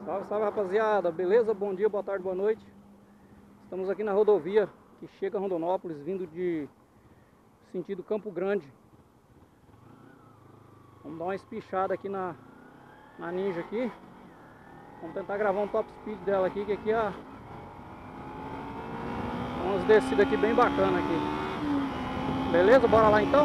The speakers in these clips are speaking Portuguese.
Salve, salve rapaziada, beleza? Bom dia, boa tarde, boa noite. Estamos aqui na rodovia que chega a Rondonópolis, vindo de sentido Campo Grande. Vamos dar uma espichada aqui na Ninja aqui. Vamos tentar gravar um top speed dela aqui, que aqui é umas descidas aqui bem bacana aqui. Beleza? Bora lá então?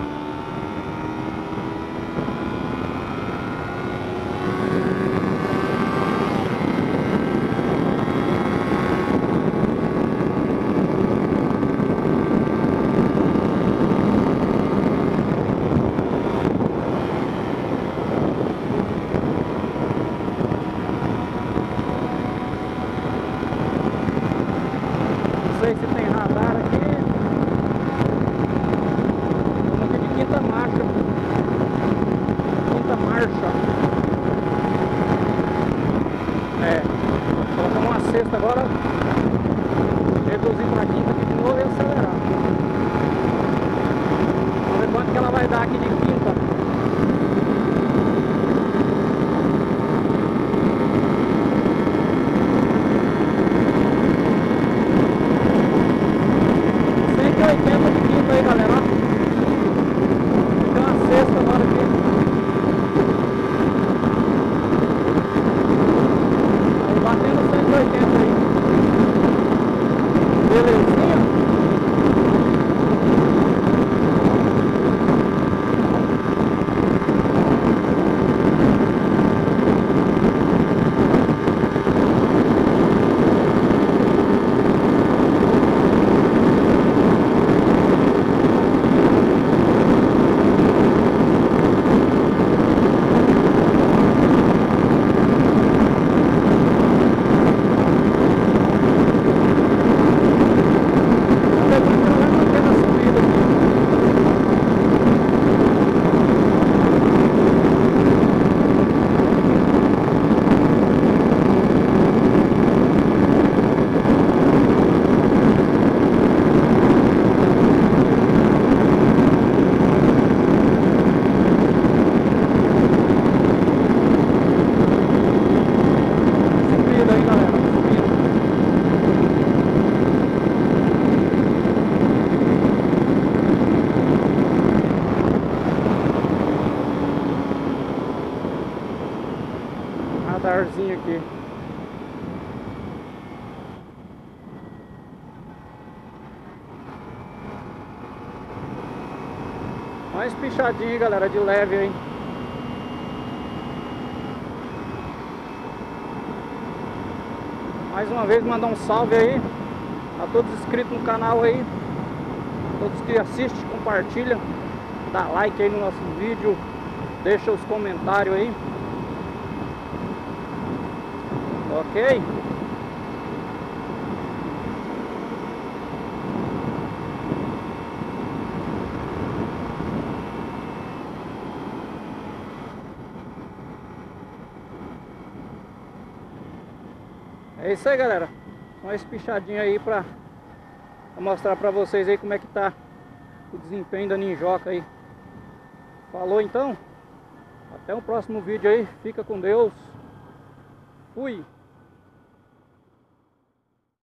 Não sei se tem radar aqui. Estamos aqui de quinta marcha. Quinta marcha. Colocamos uma sexta agora. Reduzir para quinta aqui de novo e acelerar. Vamos ver quanto que ela vai dar aqui de quinta. Aí galera, ó. Tem uma sexta agora aqui. Aí batendo 180 aí. Belezinha. Radarzinho aqui. Uma espichadinha aí, galera, de leve aí. Mais uma vez mandar um salve aí a todos inscritos no canal aí, todos que assistem, compartilham, dá like aí no nosso vídeo, deixa os comentários aí. Ok? É isso aí, galera. Uma espichadinha aí pra mostrar pra vocês aí como é que tá o desempenho da Ninjoca aí. Falou então? Até o próximo vídeo aí. Fica com Deus. Fui!